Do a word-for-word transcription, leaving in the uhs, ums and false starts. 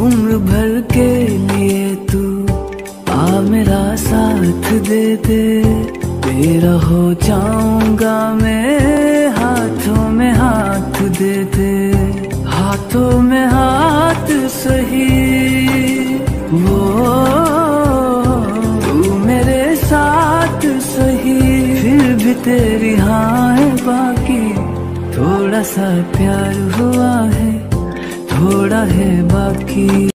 उम्र भर के लिए तू आ मेरा साथ दे दे, तेरा हो जाऊंगा मैं, हाथों में हाथ दे दे, हाथों में हाथ सही वो तू मेरे साथ सही, फिर भी तेरी हाँ है बाकी, थोड़ा सा प्यार हुआ है, थोड़ा है बाकी।